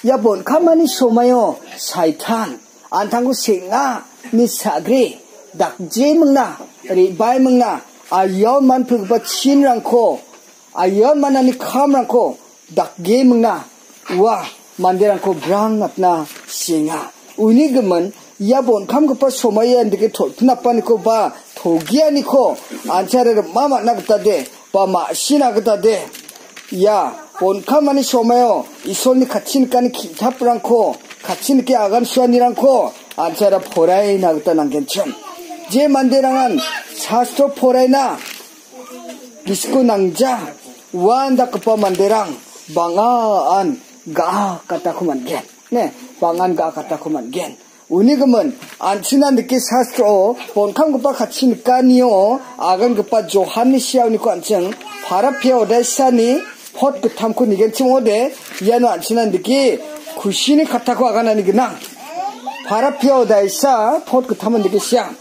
ya bon kamani somayo saitan antangku singa ni sagri dak je mengna ri bai mengna ayon man pugba chin rangko ayon manani kham rangko dak ge mengna wa manderangko brang natna singa uni gemen ya bon kam ko pa somaya ndike thotna paniko ba thogiani ko anchare mama nagta de ba ma sina gta de ya bon kamani somayo isolni kachin kani kitapranko kachin ke agan suaniranko anchara 포라이 nagta nanggencham je manderangan sastro 포라이나 disko nangja wanda kapa manderang bangaan ga kataku mangen ne bangan ga kataku mangen uni gemen anchinan dike sastro bonkham gpa kachin kaniyo agan gpa johanni siawni ko ancheng parapio desani pot gtamko nigenchim ode yano anchinan dike kushini kataku aganani gna parapio daisa pot gtaman dike siang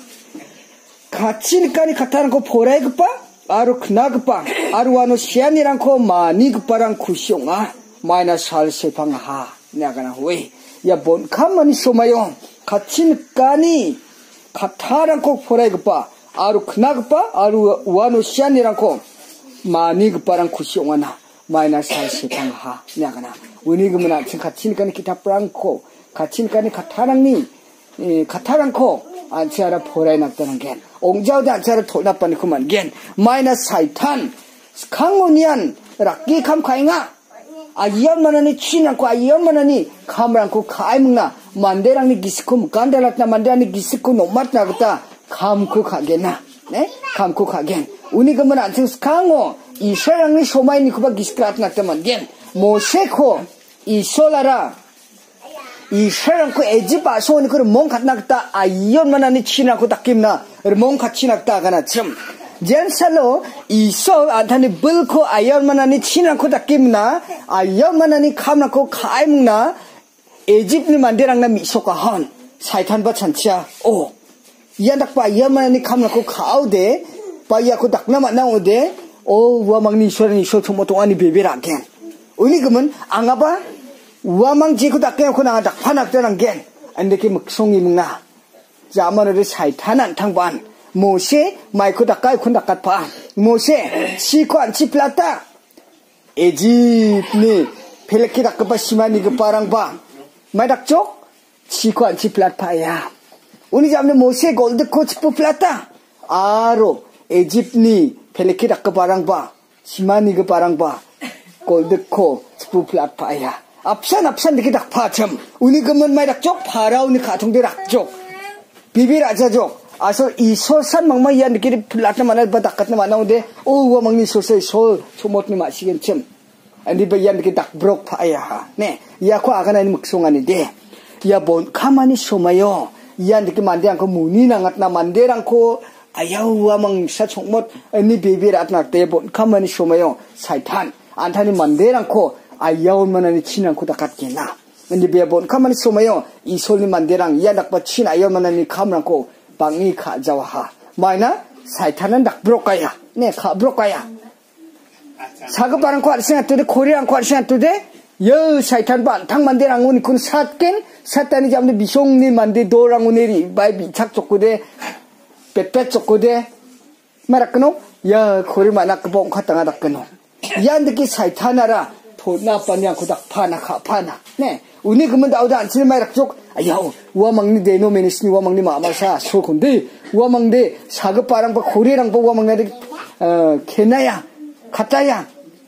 kachin kani kataran ko porai gpa aru khna gpa aru wano sianirang ko mani gparang kusyonga maina sal sepang ha nagana we ya bon kamani somayo kachin kani katarangko 포라이그빠 아루 크나그빠 아루 우아노 시안이랑코 마니그빠랑 쿠시옹아나 마이나 살시방하 내가나 우니그무나 진 kachin kani 기타프랑코 kachin kani katarang니 katarang코 안치아라 포라이 낙다는 겐 옹자우데 안치아라 토나빠니 그만 겐 마이나 사이탄 강원이안 락기 감카잉아 ayon manani chinangko ayon manani kamrangko kaimna manderangni gisiko mukandalakna manderangni gisiko nomatna gata kamko kagena ne kamko kagen uni gaman anting skango israelangni somaini kuba giskratna tamangen 모세코 이솔라라 이스라엘코 에집바 소니 그 몽갓나다 아이언만하니 치나고 닦임나 몽갓치나다 가나 참 젠살로 이소 안타니 불코 아이언만하니 치나고 닦임나 아이언만하니 감나고 카임나 에집니 만데랑나 미소가 한 사이탄바 찬치야 오 이안닥바 아이언만하니 감나고 카우데 바이야고 닦나마 나오데 오 와망니 이소라니 이소 토모토아니 베베라겐 우니 그러면 앙아바 우아망 지고 닦여놓고 나가 닥파낙되는 게 안되게 먹송이 먹나 자만으로 사이탄한 탕반 모세 마이코 닦아이콘 닦아파 모세 시코 안치 플라타 에집니 펠레키 닦아봐 시마니 그 빠랑바 마이닥쪽 시코 안치 플라타야 우니 잡는 모세 골드코 치프 플라타 아로 에집니 펠레키 닦아봐랑바 시마니 그 빠랑바 골드코 치프 플라타야 앞산 이렇게 닥파참 우니 그만 마이 닥쪽 파라우니 가통들 닥쪽 비빌 아자족 아서 이 소산 막마 야 느끼리 플라트 만날 바닥같나 만나오데 오와 막니 소세 소 소모트니 마시겐참 안디 바야 느끼 닥 브록 파야 네 야코 아가나니 묵송하니데 야본 가만히 소마요 야 느끼 만데 않고 무니 나갔나 만데 않고 아야우와 망 사총못 니 비빌 아트나데 본 가만히 소마요 사이탄 안타니 만데 않고 아야온 만하니 친않고 닦았겠나 근데 비아본 가만히 소마요 이 솔리 만데랑 야닥바 친 아야온 만하니 감랑고 방이 가자와하 마이나 사이탄은 닥브로까야 네 가브로까야 사급바랑코 알생각도데 코리랑코 알생각도데 여 사이탄 반탕 만데랑 오니 군 삿겐 삿단이 잡는 미송니 만데 도랑 오네리 바이 미착 쫓고데 빼빼 쫓고데 말았거노 야 코리 만나그 봉 갔다가 닥거노 야한테 사이탄아라 토나 빠냐 고닥 파나 카파나 네 우니 그만 나오다 안치는 마이락 쪽 아야우 우아망니 데노메니스니 우아망니 마마사 소콘데 우아망데 사급 바랑바 고리랑 보고 우아망나데 케나야 가짜야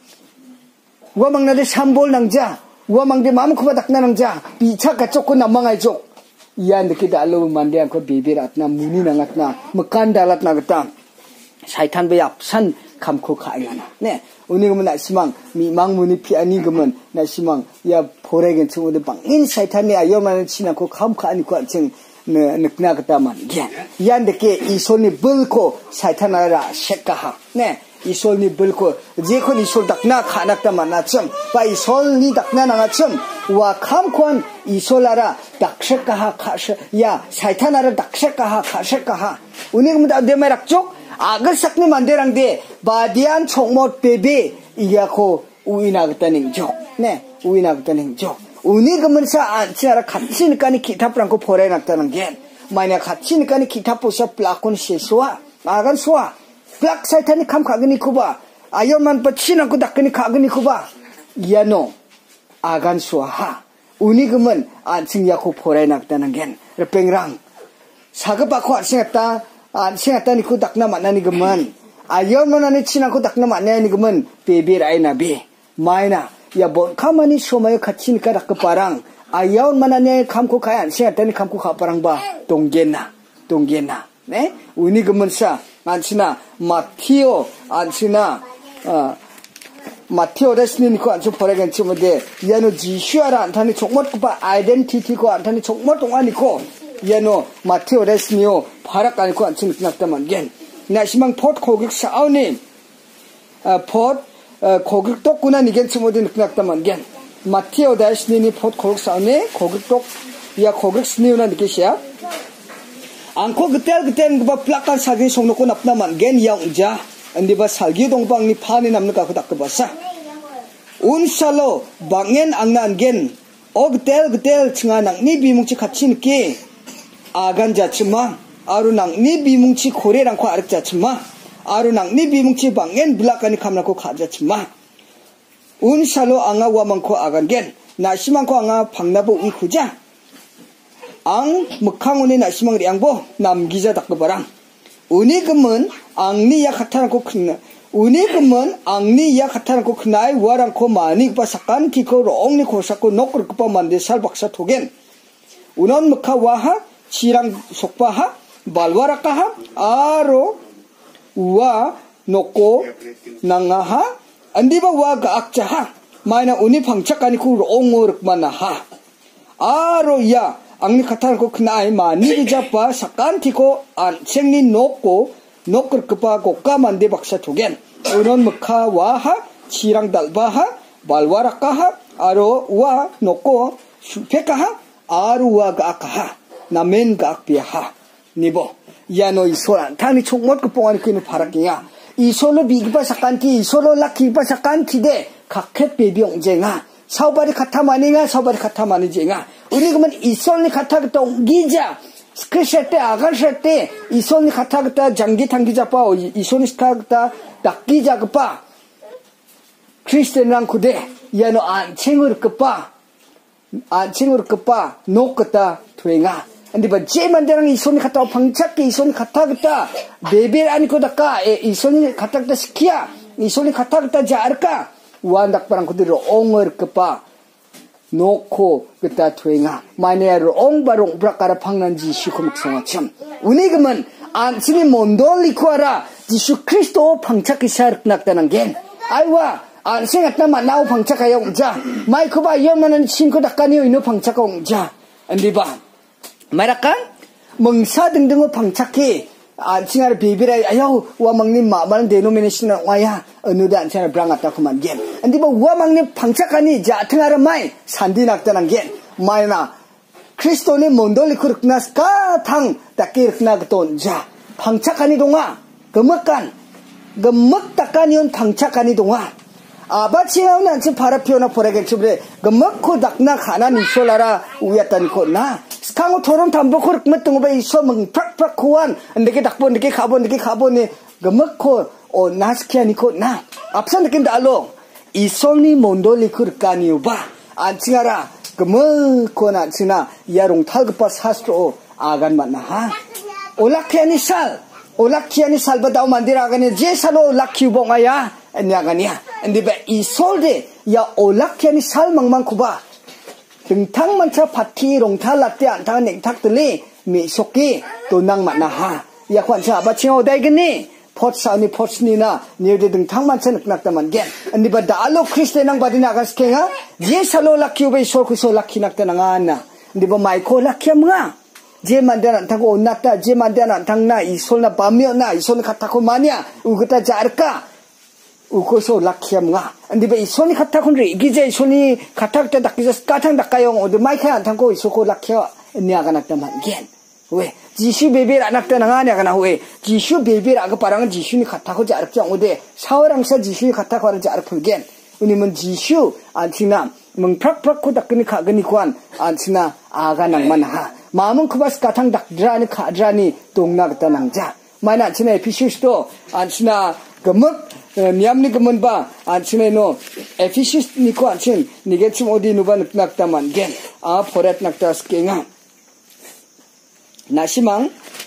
우아망나데 삼볼 낭자 우아망데 마음코바 닥나 낭자 비차가 쪽고 남망아이 쪽 이안 느끼다 알로 만데야 그 비비рат나 무니 나갔나 먹간달았나 그다 사이탄베 앞산 감코 가야나 네 오늘 그러면 나시망 미망문이 피아니 그러면 나시망 야 보래겐 친구들 방인 사이탄이 아여만은 치나고 감카 아니고 안청 늑나 그다만 예 야한테 이 손이 불고 사이탄아라 셰까하 네 이 손이 불고 제콘 이 손 닥나 카낙다만 나쯤 바이 손이 닥나 나쯤 와 감코한 이 솔라라 닥셰까하 카셰 야 사이탄아라 닥셰까하 카셰까하 오늘 그러면 내 말악 쪽 아그 삭니 만데랑데 바디안 총못 베베 이야코 우이나그다닝 족 네 우이나그다닝 족 Uni gemensa ancara katsin kani kitab rangko pore naktanan gen. Mainnya katsin kani kitab posa pelakon sesua. Agan sua. Pelak saitani kam kagani kuba. Ayo man pacin aku dakani kagani kuba. Yano. Agan sua ha. Uni gemen ansing yaku pore naktanan gen. Repengrang. Sagap aku ansing ata niku dakna makna ni gemen. Ayo man ani cin aku dakna makna ni gemen. Bebe rai nabi. Maina. Ya bon kamani somayo katsin ka dak keparang. Ayaw mananya kamku kayan. Siya tani kamku kaparang ba. Donggena. Ne? Uni gemensa. Ansina. Matthew. Ansina. Matthew resni niku ansu poregan cumade. Yano jisuara antani chokmot kupa identity ko antani chokmot ongani ko. Yano Matthew resni o parak aniku ansu niknaktaman gen. Na simang pot kogik saawni. Pot 고객 똑구나 니겐 치모든 그낙다만 겐 마티오 다시니 포트 고객 사네 고객 똑 야 고객 스니우나 느끼시야 안코 그때는 그 플라칸 사기 속놓고 납나만 겐 영자 안디바 살기 동방니 파니 남는가 그 닥터 봤어 운살로 방엔 앙난 겐 그때 칭아낭 니 비뭉치 같이 느끼 아간 자치마 아루낭 니 비뭉치 고래랑코 아륵 자치마 Arunang ni bimungci bangen belakani kamnaku kaja cima. Unsalo anga wamangko agan gen. Nasimangko anga pangnabu ikuja. Ang mekanguni nasimang riangbo namgiza dakbarang. Uni gemen angni ya kataranko kena. Uni gemen angni ya kataranko kenai warangko mani pasakan kiko roong ni kosako nokur kepa mandesal baksa togen. Unon meka waha cirang sokpaha balwarakaha aro wa noko nangaha andiba wa gaakjaha maina uni pangchakani ku roongor manaha aro ya angni katan ko knai mani japa sakantiko anchengni noko nokor kpa gokka mande baksa togen unon mukha waha chirang dalbaha balwarakaha aro wa noko supekaha aro wa gaakaha namen gaakpiaha nibo Yano isolan tani chokmot kepongan kini paraknya isolo bigipa sakanti isolo lakipa sakanti de kakhet bebi ongjenga saubari kata maninga saubari kata manijenga uni kemen isolni kata kita ongija skresete agan sete isolni kata kita janggi tanggi japa isolni kata kita dakgi jagpa Kristen rang kude yano ancengur kepa nok kata tuenga Andi ba jeman derang isoni kata pangchak ke isoni kata kita beber ani ko daka isoni kata kita sekia isoni kata kita jarka wandak parang ko diro ongor kepa noko kita tuenga mane ong barong prakara pangnan jisu komik songacham uni gemen ansini mondol likuara jisu kristo pangchak isar naktanang gen aiwa ansing atna manau pangchak ayong ja mai ko ba yamanan sinko dakani ino pangchak ong ja andi ba Marakan mengsa dengdengo pangcaki ancingar bibira ayo wa mangni maman denomination waya nuda ancingar brangat akuman gen andi ba wa mangni pangcakani ja tengara mai sandi naktanan gen maina kristoni mondoli kurknas ka thang takirkna gton ja pangcakani donga gemek takanion pangcakani donga 아바치나우는 안치 파라피오나 포레겐츠브레 gemekko dakna khana ni solara uyatan ko na skango thoron tambo ko rkmetung ba iso mang prak kuan ndeke dakbo ndeke khabo ni gemekko o naskiani ko na apsan ndeke dalo isoni mondoli kurkani uba anchingara gemekko na china yarong talgpa sastro agan manna ha olakhiani sal badau mandira agani je salo lakhi bongaya anyagania ndiba isolde ya olakhiani sal mangmangkuba dengtang mancha pati rongta latte antang nengtak tele mi soki tonang manaha ya kwancha bachio daigani potsni na niude dengtang mancha naknaktaman gen ndiba dalo kristenang badina gaskenga je salo lakhi ube isol kuso lakhi naktananga ndiba maiko lakhiamnga je mandan antang onnata je mandan antang na isolna bamyo na isol khatako mania ugata jarka ukoso lakhiamnga andiba isoni khattakhunri igije isoni khathakta dakija kathang dakayong ode maikha antangko isoko lakhya niaga nakta mangen we jisu beber anakta nanga niaga na we jisu beber aga parang jisuni khathako jarakja ode sawarangsa jisuni khathako ar jarakgen unimun jisu antina mengprak-prak ko dakni khagani kwan ansina aga nangman ha mamung kubas katang dakdrani khadrani tongna gata nangja maina ansina Ephesus to ansina gemuk niamni gemenba ansina no Ephesus ni ko ansin nigechim odi nuban nakta mangen a foret nakta skenga nasimang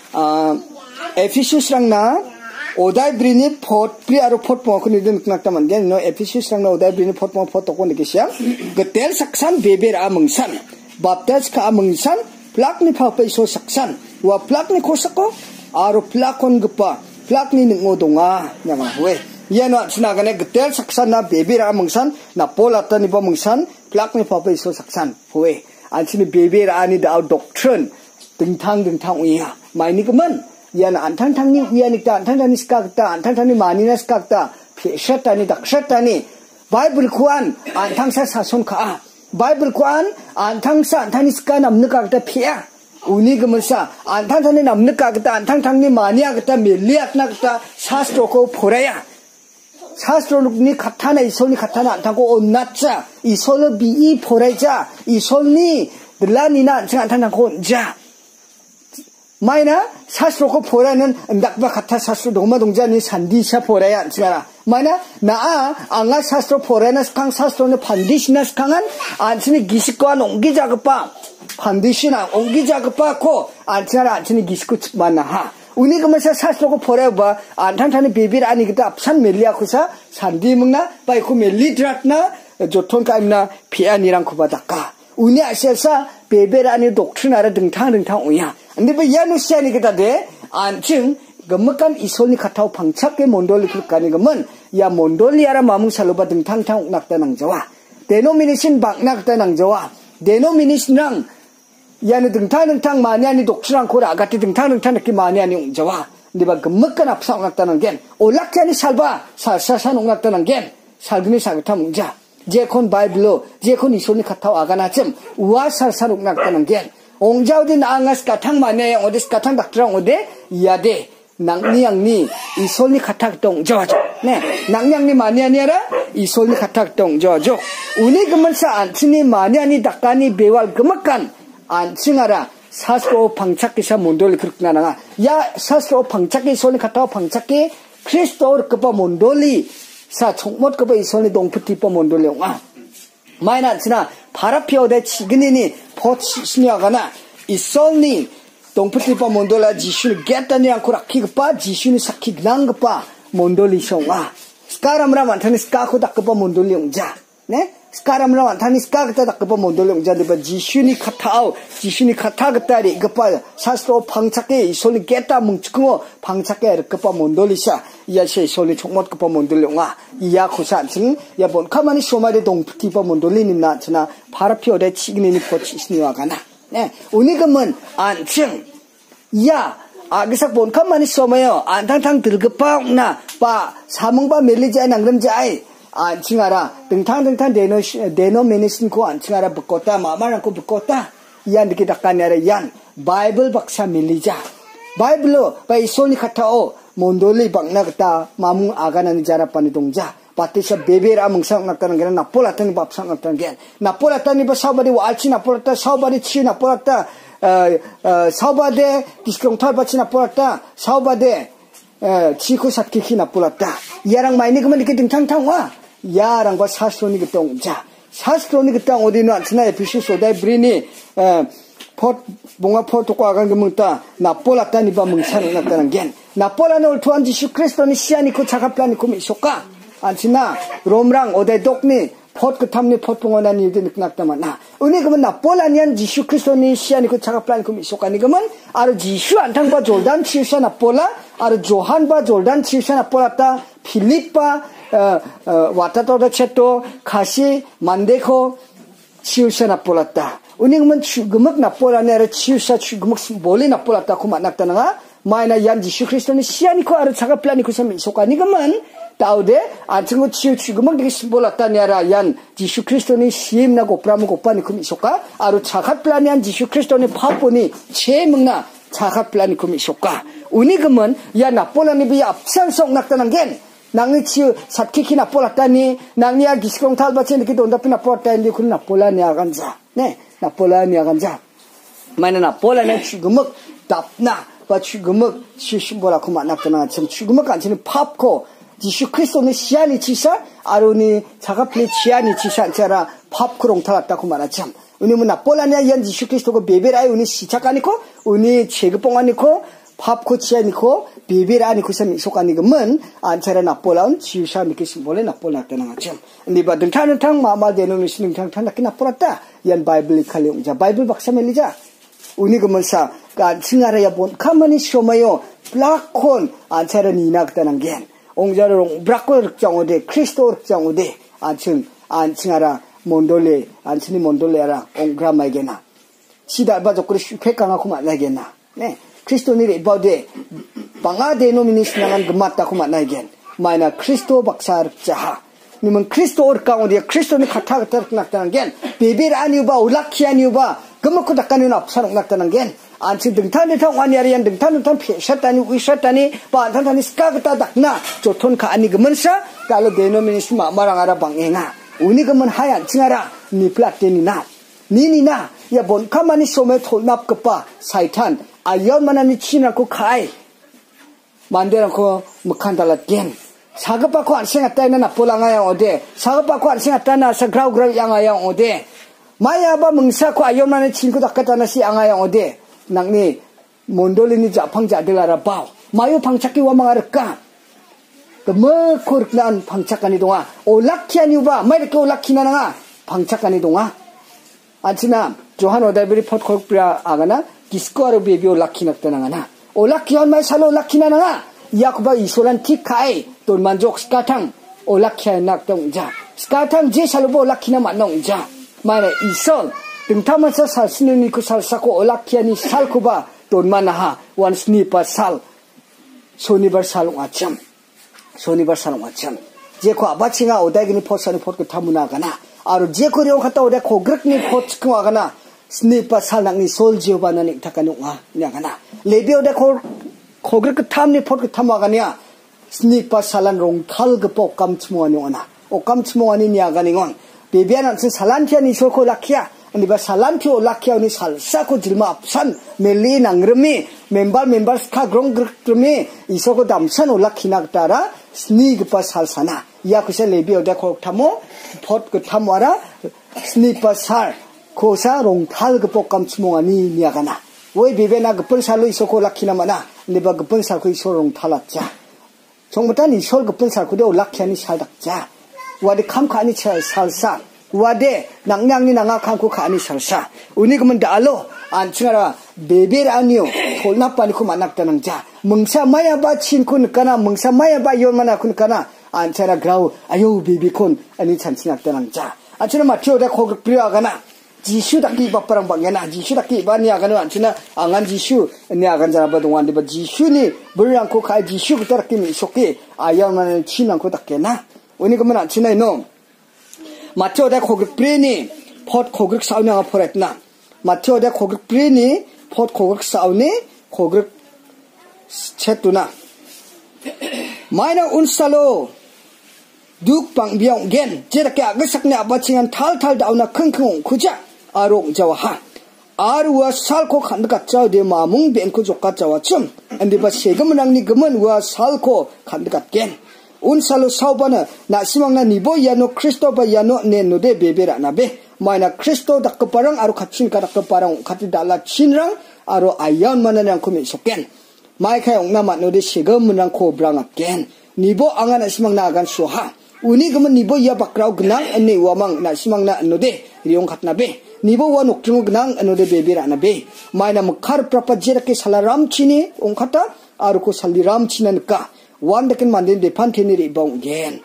Ephesus rangna 오다이 브리니 포트 프리아로 포트 포크니든 knaktaman gen no Ephesus rangna 오다이 브리니 포트 포트 ko nikisya getel saksan beber amungsan baptize ka amungsan plak ni pa so saksan wa plak ni kosako aro plakon gpa plak ni ngodonga nyama we yano sinagane getel saksan na beber amungsan na polata ni pamungsan plak ni pa so saksan we anchini beber ani da doctrine dingtang uya maini kemen yan antang-tangni uyanikta antang-tangni skakta antang-tangni manina skakta pshatani dakshatani Bible kuan antangsa sason ka Bible kuan antangsa antani ska namnu kakta phia uni gemensa antang-tangni namnu kakta antang-tangni mania kakta miliatna kakta shastro ko phoraya shastro ni khathana isolni khathana antangko onnatcha isolo bi phoraicha isolni dlanina antang ko ja 마이나 사스로고 보라는 낙바 같아 사스로 동마 동자니 산디샤 보라야 안치나라 마이나 나 앙가 사스로 보라나 스캉 사스로는 반디시나 스캉한 안치니 기식과 옹기자급바 반디시나 옹기자급바고 안치나라 안치니 기식고 만나하 우니 그면서 사스로고 보라봐 안탄탄이 비빌 아니 그다 앞산 멜리아쿠사 산디 먹나 바이코 멜리드рат나 조톤까임나 피아니랑 쿠바다까 우니 아시아사 베베라니 독트나라 등탕 오야 근데 뭐 야누시아니 그다데 안칭 gemmekan isolni khatau phangchak ke mondoli khukani gemen ya mondoli ara mamung saloba 등탕탕 nakta nang jawa denomination bak nakta nang jawa denomination nang yani 등탕 maniani doktrang kora agati 등탕 ki maniani jawa 근데 바 gemmekan apsa nakta nang gen olakani salba salsasan nakta nang gen salgni sagta mungja 제콘 바이블로 제콘 이솔니 카타오 아가나쯤 우와 살살욱 낙다는 게 옹자우디 나앙아스 카탕 마네 어디스 카탕 닥트랑 어데 야데 낭니양니 이솔니 카탁동 저죠 네 낭냥니 마니아니라 이솔니 카탁동 저죠 우니 그만사 안치니 마니아니 닥가니 베왈 그막간 안칭하라 사스로 방착기사 몬돌리 그렇구나나 야 사스로 방착기 이솔니 카타오 방착기 크리스토르 급바 몬돌리 사 총못 그바 이솔니 동푸티빠 몬돌레옹아 마이나 지나 바라피오데 치그니니 포치스니아가나 이솔니 동푸티빠 몬돌라 지슈니 겟다니 않고라 키그빠 지슈니 사키그랑그빠 몬돌리숑아 스카람라 만타니 스카코다 그빠 몬돌리옹자 네 스카람라 만타니 스카그다 그빠 몬돌리옹자 데바 지슈니 카타오 지슈니 카타그다리 그빠 사스로 방착게 이솔니 겟다 뭉치고 방착게 그빠 몬돌리샤 이야시 솔리 총못 그빠 몬돌리옹아 이야 고산칭 야본 카마니 쇼마리 동푸티빠 몬돌리님나 지나 바라피오데 치그니니 포치스니와가나 네 오니금은 안칭 야 아기삭 본 카마니 쇼마요 안탕탕 들급방나 바 사몽바 멜리자이 낭름자이 안칭하라 등탕 데노미네이션 코 안칭하라 붙었다 마마랑코 붙었다 이안 느끼 닦아내라 얀 바이블 박사 멜리자 바이블로 바 이솔니 카타오 몬돌리 박나갔다 마뭉 아가나니 자라빠니 동자 바티샤 베베라 뭉상 낙다는 게 나폴라타니 밥상 낙다는 게 나폴라타니 바 사바리 와알치 나폴라타 사바리 치 나폴라타 사바데 디스크롱 털바치 나폴라타 사바데 치코 삭키키 나폴라타 야랑 마이니 그만 이렇게 등탕탕와 야랑과 사스로니 그때 옹자 사스로니 그때 어디는 안치나 에피시스 오다이 브리니 포트 뭔가 포트과 아간 그 뭉따 나폴라타니 바 뭉상 낙다는 게 나폴라는 올투한 지슈 크리스토니 시아니코 자갑라니 코미 쇼까 안치나 롬랑 오데 독니 포트 그탐니 포트 봉원한 일들 느끼났다마나 은이 그러면 나폴라니안 지슈 크리스토니 시아니코 자갑라니 코미 쇼까니 그러면 아르 지슈 안탕바 졸단 치우샤 나폴라 아르 조한바 졸단 치우샤 나폴라타 필립바 와타토다 쳇토 카시 만데코 치우샤 나폴라타 은이 그러면 주금흑 나폴라니 아르 치우샤 주금흑 몰리 나폴라타 코마 낙다나가 마이나 얀 지슈 크리스토니 시아니코 아르 자갑라니 코사미 쇼까니 그러면 다우데 안친구 치우치구멍 되게 심볼랐다냐라 얀 지슈 크리스토니 시임나 고프라무 고파니 쿠미 쇼까 아루 차갓플라니안 지슈 크리스토니 파포니 체먹나 차갓플라니 쿠미 쇼까 우니금은 야 나폴라니 비 앞산성 낙다는 겐 nangni chi satkiki napolatani nangnia giskrong talba chen ki donda pina portani kun napola ni aganja ne napola ni aganja mana napola ne chugumuk tapna ba chugumuk chishimbola kuma naptana chen chugumuk 안치는 팝코 지수 크리스토는 시안이 치사 아로니 자가플리 치안이 치사 자라 팝크롱 탈았다고 말하참 우니문 나폴라냐 연 지수 크리스토가 베베라이 우니 시작하니코 우니 체급봉하니코 팝코 치아니코 베베라니코 셈 속아니금은 안차라 나폴라운 지우샤 미키 심볼에 나폴라다는 거참 니바 등탄탕 마마 데노미시는 등탄탕 나폴았다 연 바이블 칼용자 바이블 박사 멜리자 우니 그문사 간 칭아라야 본 카머니 쇼마요 블락콘 안차라 니나그다는 게 옹자르롱 브라코 정오데 크리스토 정오데 안칭아라 몬돌레 안치니 몬돌레라 옹그라마이게나 시다바 조크리 슈케강하고 만나게나 네 크리스토니레 바데 방아 데노미니스나간 그맞다고 만나게 마이나 크리스토 박사르자하 님은 크리스토 or가오데 크리스토니 카타가터 나타나는 게 베베 아니우바 올라키 아니우바 그먹고 닦아내는 앞사롱 나타나는 게 안치 등탄이탕 와니아리안 등탄 피샷다니 위샷다니 반탄타니 스카그타 닥나 조톤카 아니 그먼사 깔로 데노미니스 마마랑아라 방행아 우니 그먼 하얀 칭아라 니 플라테니나 니니나 야 본카마니 소메 톨납 급바 사이탄 아연만하니 치나고 카이 만데라고 먹한달라겐 사급바코 안 생각다이나 나폴랑아야 어데 사급바코 안 생각다나 사그라우그라 양아야 어데 마야바 멍사코 아연만하니 친구 닦았다나시 양아야 어데 낭니 몬돌리니 자팡자들라라 바오 마요 방착기 와망아르까 그뭐 코르난 방착가니 동아 올라키아니우바 마이르케 올라키나나가 방착가니 동아 안치나 조한 오다베리 포트코프라 아가나 디스코아르 베비 올라키나타나가나 올라키한 마이 살로 올라키나나가 야쿠바 이솔란 티카이 돈만족 스카탕 올라키아 낙동자 스카탕 제 살로보 올라키나 만농자 마이나 이솔 등타만서 살스는 그 살사고 올라키아니 살코바 돈만나하 원스니파 살 소니버 살옹아참 소니버 살옹아참 제코 아바칭아 오다기니 포사니 포트 타무나가나 아로 제코리오 갔다 오다 고그럭니 포츠크 와가나 스니파 살낭니 솔지오바나니 타카누와 냐가나 레비오다 고그럭 탐니 포트 타마가냐 스니파 살란 롱탈 그포 깜츠모아니오나 오 깜츠모아니 냐가니건 베비안한테 살란티아니 솔코 라키아 니바 살란티오 라키아니 살사코 질마 앞산 멜리 낭르미 멤발 스카 그롱 그르미 이소고 담산 올라키나따라 스니그파 살사나 야쿠세 레비오다 코타모 포트 타모아라 스니파 살 코사 롱탈 그포 깜츠모아니 냐가나 왜 베베나 그펄 살로 이소코 라키나마나 니바 그펄 살코 이소 롱탈았자 정부탄 이솔 그펄 살코데 올라키아니 살닥자 와데 캄카니 살사 와데 낭냥니 낭아 캄코 카니 살사 우니 그만 달로 안칭아라 베베 아니요 톨나빠니코 만났다는 자 멍사 마야바 친코 느까나 멍사 마야바 요만나 쿠니까나 안차라 그라우 아유 베비콘 아니 찬치났다는 자 안치나 마티오다 코그 필요하가나 지슈 닦기 바빠랑 방에나 지슈 닦기 바니 아가는 안치나 앙안 지슈 니 아간 자라바 동안데 바 지슈니 물랑코 카 지슈 그따라끼니 속기 아야만은 친랑코 닦게나 우니 그만 안치나 이놈 마티오다 코그 프레니 폿 코그 사우냐가 포랬나 마티오다 코그 프레니 폿 코그 사우니 코그 쳇두나 마이나 운살로 둑 방비용 겐 제렇게 아그삭네 아바칭한 탈탈 다우나 킁킁 쿠자 아롱 자와하 아루와 살코 칸드가 짜데 마뭉 벤코 조카 자와춤 안디바 세금랑니 금은와 살코 칸드가 겐 운살로 사우바나 나시망나 니보 야노 크리스토바 야노 네노데 베베라나베 마이나 크리스토 닥거파랑 아루 카친카 닥거파랑 카티 달라 친랑 아루 아연 마나냥 코미 속겐 마이카 용나마 노데 세금랑 코브랑 앞겐 니보 앙아 나시망 나간 소하 우니 그만 니보 야 바크라우 그낭 안니 와망 나시망나 노데 리용 갓나베 니보 와 녹중우 그낭 노데 베베라나베 마이나 무카르 프라파 제라케 살라람 치니 옹카타 아루코 살리람 치나니까 완데킨 만든 데판테니리 봉겐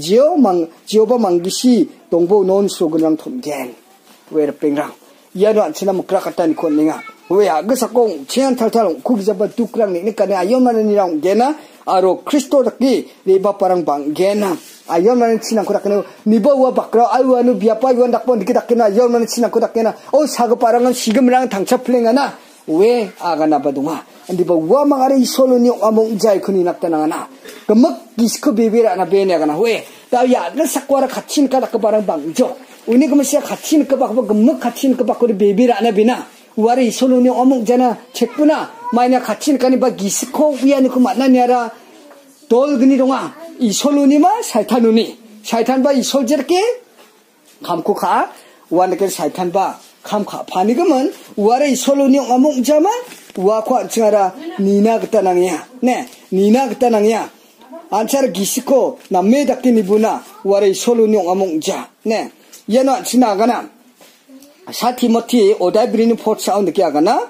지오바 망기시 동보 논소 그냥 톰겐 웨르팽랑 야도 안치나 무크라 카타니 콘닝아 왜야 그사공 치안 탈탈 쿠기자바 뚜크랑 니니까네 아요마는이랑 게나 아로 크리스토닥기 리바파랑 방게나 아요마는 치나 코닥네 니보와 바크라 아유아누 비아파 이원 닥본 니키닥게나 아요마는 치나 코닥게나 사그파랑은 시금랑 당차 플랭하나 왜 아가나바동아 andi ba wa mangare isolo ni among jai khuni naktanang na kemek gisko bebera na bene kana we ta ya na sakwara khatsin ka ka barang bangjo uni kemesia khatsin ka ba kemek khatsin ka ba ko bebera na bina wari isolo ni among jana chekpuna maina khatsin kani ba gisko wiani ko mananiara dol gni donga isolo ni ma shaitan ba isol jerke kamko kha wanake shaitan ba kamka 파니금은 우아래 솔로니 어몽자마 우아과 칭하라 니나 그따낭이야 네 니나 그따낭이야 안차라 기시코 남매 닥티니부나 우아래 솔로니 어몽자 네 얘는 지나가나 사티모티 오다브리니 포트사운 느끼 아가나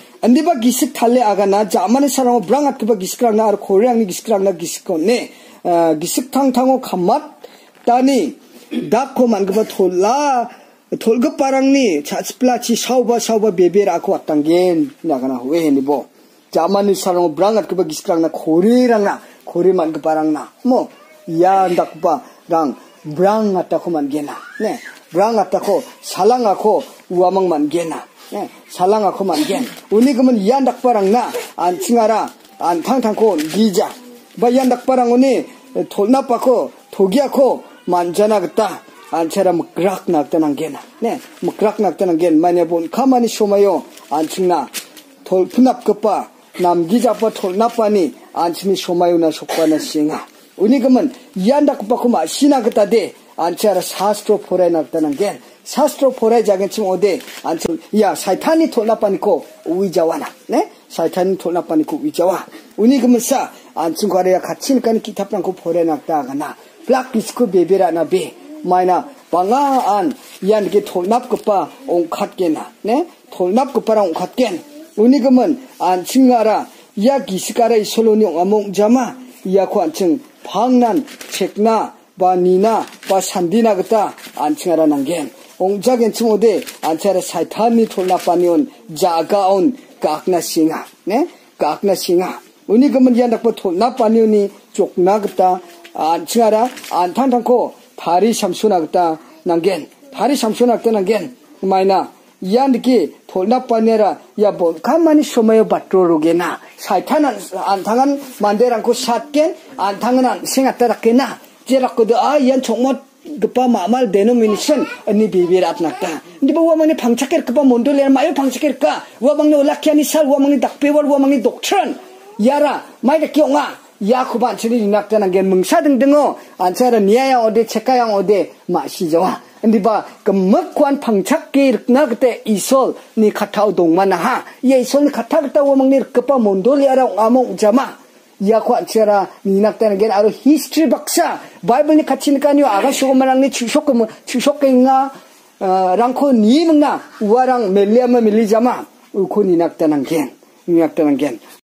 안디바 기식 탈레 아가나 자만의 사람은 브랑앗 그바 기식랑나 아르 고량니 기식랑나 기식코 네 기식 탕탕오 감맛 따니 다코만 그바 톨라 tolga parangni chachplachi sauba bebera aku atanggen nagana we ni bo jamani sarong brangat ke bagiskrang na khori man ke parangna mo ya ndak ba rang brangat ko man gena ne brangat ko salanga ko uamang man gena ne salanga ko man gen uni kemen ya ndak parangna an chingara an thang ko gija ba ya ndak parang uni tolna pa ko thogia ko manjana gta 안차라 먹락 낙다는 게나 네 먹락 낙다는 게 만에 본 가만히 쇼마요 안칭나 돌 푸납 급바 남기자빠 돌나빠니 안치미 쇼마요나 속바나 싱아 우니 그러면 이안다 급바쿠마 시나 그따데 안차라 사스트로 포레 낙다는 게 사스트로 포레 자겐침 오데 안칭 야 사이탄이 돌나빠니코 우이자와나 네 사이탄이 돌나빠니코 우이자와 우니 그러면 사 안칭 과래야 같이니까니 기타프랑코 포레 낙다가나 블락 비스코 베베라나 베 마이나 방아안 이안게 톨납 급바 옹갓게나 네 톨납 급바랑 옹갓겐 우니금은 안 칭가라 이야 기스가라 솔로니 아몽자마 이야코 안칭 방난 책나 바니나 바 산디나 그따 안 칭가라 난겐 옹자겐 칭오데 안차라 사이탄니 톨납바니온 자가온 각나 싱아 네 각나 싱아 우니금은 이안닥바 톨납바니오니 쪽나 그따 안 칭가라 안 탄탄코 다리 삼수나겠다 난겐 다리 삼수나겠다 난겐 마이나 이안디기 돌나빠네라 야뭐 가만히 소마요 바트로게나 사이탄은 안탕은 만데랑고 샷겐 안탕은 생각다라게나 제라코도 아 이안 정말 그빠 마말 데노미니션 아니 비비랍 낙다 근데 뭐 와망니 방착할 그빠 몬돌레 마요 방착할까 와망니 올라키아니 살 와망니 닥베월 와망니 독트런 야라 마이가 기용아 야쿠반 치리 낙다는 게 뭉사등등어 안차라 니아야 어디 체카양 어디 마시죠와 근데 봐 그먹관 방착기 나 그때 이솔 니 카타오 동만하 예 이솔 카타 그때 오망니 그빠 몬돌리아라 아몽 자마 야쿠 안차라 니 낙다는 게 아로 히스토리 박사 바이블니 같이니까요 아가쇼고만랑니 추쇼께인가 랑코 니 뭉나 우아랑 멜리아마 멜리자마 우코 니 낙다는 게